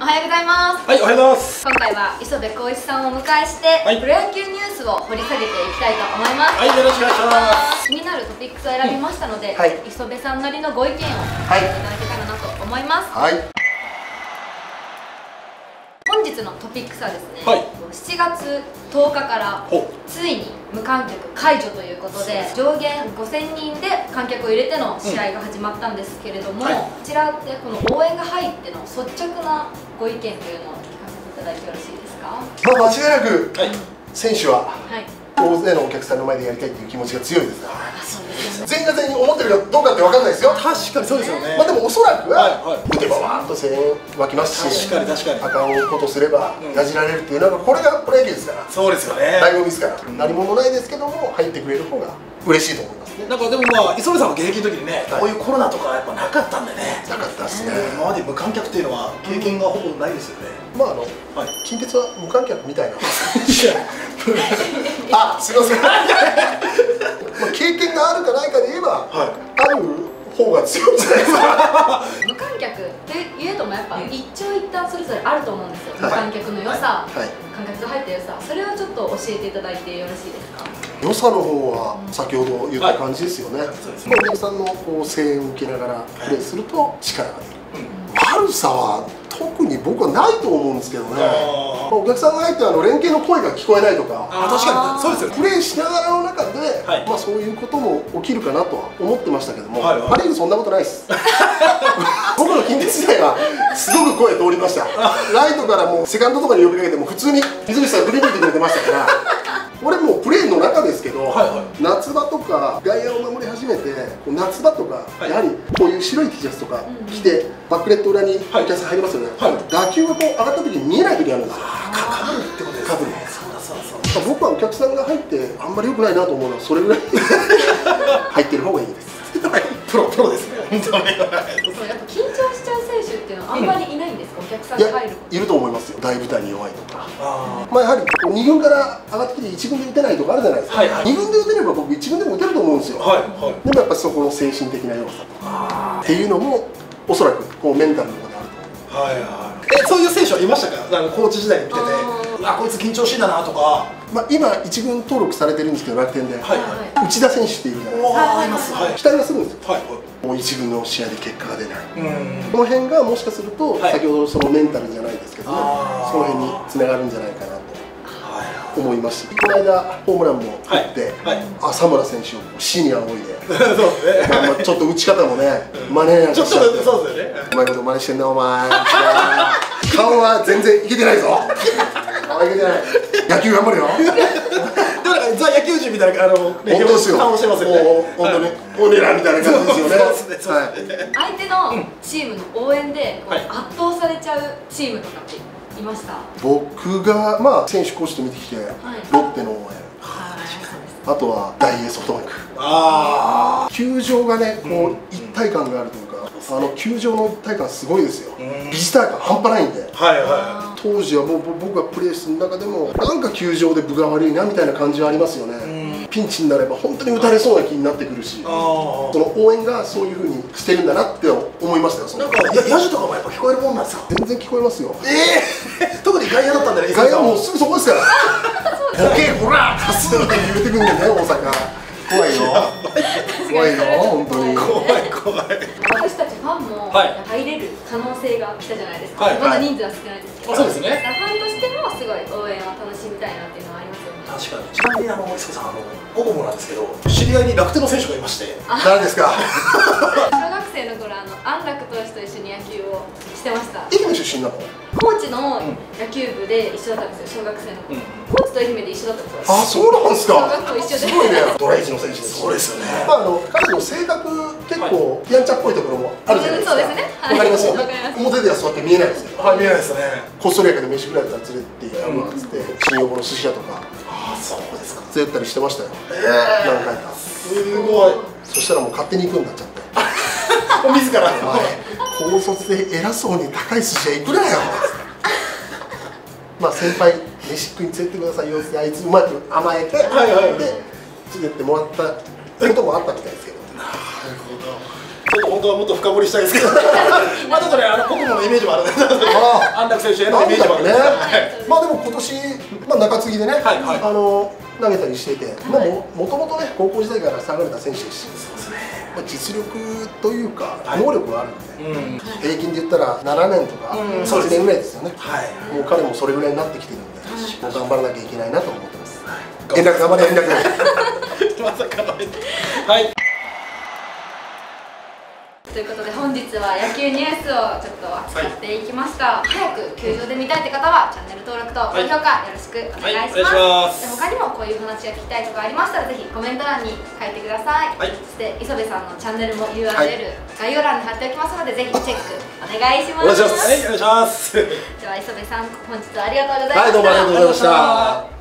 はようございます。 はい、おはようございます。 今回は磯部浩一さんをお迎えして、プロ野球ニュースを掘り下げていきたいと思います。 はい、よろしくお願いします。 気になるトピックスを選びましたので、磯部さんなりのご意見を聞いていただけたらなと思います。 はい。 本日のトピックスはですね、 はい、 7月10日からついに無観客解除ということで、上限5000人で観客を入れての試合が始まったんですけれども、こちらってこの応援が入っての率直なご意見というのを聞かせていただいてよろしいですか？ まあ間違いなく、選手は大勢のお客さんの前でやりたいという気持ちが強いですから。全員が全員思ってるかどうかって分かんないですよ。 確かにそうですよね。 まあでもおそらくは打てばわーっと声援湧きますし、 確かにあかんことすればやじられるっていうのがこれがプロ野球ですから。 そうですよね。 醍醐味ですから。何もないですけども入ってくれる方が嬉しいと思いますね。 なんかでもまあ磯部さんは現役の時にね、こういうコロナとかやっぱなかったんでね。 なかったですね。 今まで無観客っていうのは経験がほぼないですよね。 まあ近鉄は無観客みたいな。あ、すいません。まあ経験があるかないかで言えば、ある方が強いじゃないですか。 無観客っていうともやっぱ一長一短それぞれあると思うんですよ。無観客の良さ、観客が入った良さ、それをちょっと教えていただいてよろしいですか？ 良さの方は先ほど言った感じですよね。お客さんのこう声援を受けながらプレーすると力が出る。悪さは特に僕はないと思うんですけどね。お客さんが入って連携の声が聞こえないとか、 確かにそうですよね。 プレーしながらの中で、まあそういうことも起きるかなとは思ってましたけども、パ・リーグそんなことないです。僕の近鉄時代はすごく声通りました。ライトからもうセカンドとかに呼びかけても普通に水口さん振り向いてくれてましたから。俺もうプレーの中ですけど、夏場とか外野を守り始めて、夏場とかやはりこういう白い T シャツとか着てバックレット裏にお客さん入りますよね。打球がこう上がった時に見えない時あるんですよ。 かぶるってことですね。 そう僕はお客さんが入ってあんまり良くないなと思うのはそれぐらい入ってる方がいいです。 プロですね。本当に。 やっぱ緊張しちゃう選手っていうのはあんまりいないんですか？お客さんが入る。 いると思いますよ。大舞台に弱いとか。まあやはり2軍から上がってきて1軍で打てないとかあるじゃないですか。2軍で打てれば僕1軍でも打てると思うんですよ。でもやっぱそこの精神的な弱さとかっていうのもおそらくこうメンタルの方であると思う。 そういう選手はいましたか？コーチ時代に見てて、こいつ緊張してんだなとか。 まあ今1軍登録されてるんですけど楽天で内田選手っているじゃないですか。期待がするんですよ。もう1軍の試合で結果が出ない。この辺がもしかすると先ほどそのメンタルじゃないですけど、その辺につながるんじゃないかなと思いますし、この間ホームランも打って浅村選手を死に仰いで、ちょっと打ち方もね真似なんかしちゃって、お前こと真似してんなお前。顔は全然いけてないぞ。顔いけてない。野球頑張るよ。 でもなんかザ野球人みたいな本当ですよ。 顔してますよね。 本当に俺らみたいな感じですよね。 相手のチームの応援で圧倒されちゃうチームとかっていました？僕がまあ選手コーチと見てきてロッテの応援、あとは大英ソフトバンク。球場がねこう一体感があるというか、球場の一体感すごいですよ。ビジター感半端ないんで。当時はもう僕がプレーする中でもなんか球場で分が悪いなみたいな感じはありますよね。ピンチになれば本当に打たれそうな気になってくるし、その応援がそういうふうにしてるんだなって思いましたよ。 なんかヤジとかもやっぱ聞こえるもんなんですか？ 全然聞こえますよ。 特に外野だったんだね。 外野もうすぐそこですから。ボケほらーって言ってくるんでね、大阪。怖いよ。怖いよ、本当に。 怖い。 私たちファンも入れる可能性が来たじゃないですか。まだ人数は少ないですけど。そうですね。ファンとしてもすごい応援を楽しみたいなっていうのはありますよね。 確かに。ちなみに磯部さんオゴモなんですけど、知り合いに楽天の選手がいまして。 誰ですか？ 小学生の頃安楽投手と一緒に野球をしてました。 愛媛出身なの？ 高知の野球部で一緒だったんですよ、小学生の頃。高知と愛媛で一緒だったんですよ。 あ、そうなんですか。 小学校一緒で。 すごいね。ドライチの選手です。 そうですよね。 まあ彼の性格結構やんちゃっぽいところもあるじゃないですか。 そうですね。 わかりますよ。表ではそうやって見えないですけど。 見えないですね。 コストリアカで飯ぐらいだったら連れてやるわっつって新横の寿司屋とか。 そうですか。 連れてったりしてましたよ。何回か。 すごい。 そしたらもう勝手に行くんだっちゃって。 自ら。 お前高卒で偉そうに高い寿司屋行くなよ。まあ先輩飯食いに連れてくださいよってあいつうまく甘えてで連れてってもらったこともあったみたいですけど。 なるほど。ちょっと本当はもっと深掘りしたいですけどまあちょっとね国語のイメージもあるね安楽選手へのイメージもあるね。 まあでも今年中継ぎでね投げたりしていて、もともとね高校時代から下がれた選手ですし、実力というか能力があるんで、平均で言ったら7年とか8年ぐらいですよね。もう彼もそれぐらいになってきてるんで、頑張らなきゃいけないなと思ってます。円楽頑張れ、円楽まさかのはい。 ということで本日は野球ニュースをちょっと扱っていきました。早く球場で見たいって方はチャンネル登録と高評価よろしくお願いします。他にもこういう話が聞きたいとかありましたらぜひコメント欄に書いてください。そして磯部さんのチャンネルも URL 概要欄に貼っておきますのでぜひチェックお願いします。 お願いします。 では磯部さん本日はありがとうございました。 はい、どうもありがとうございました。